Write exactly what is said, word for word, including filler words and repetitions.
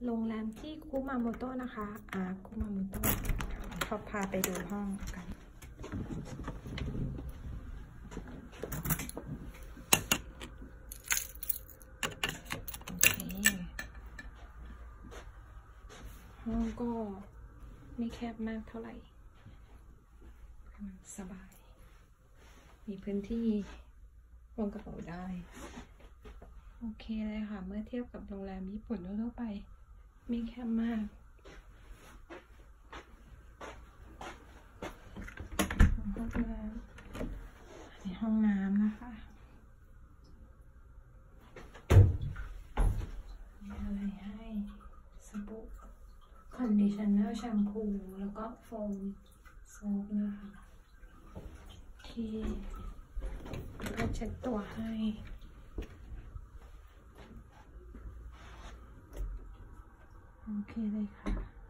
โรงแรมที่คุมาโมโตะนะคะอาคุมาโมโตะเขาพาไปดูห้องกันห้องก็ไม่แคบมากเท่าไหร่สบายมีพื้นที่วางกระเป๋าได้โอเคเลยค่ะเมื่อเทียบกับโรงแรมญี่ปุ่นทั่วไปไม่แคบมากห้องน้ำในห้องน้ำนะคะมีอะไรให้สบู่คอนดิชเนอร์แชมพูแล้วก็โฟมโซปนะคะโอเคก็เช็ดตัวให้โอเคเลยค่ะ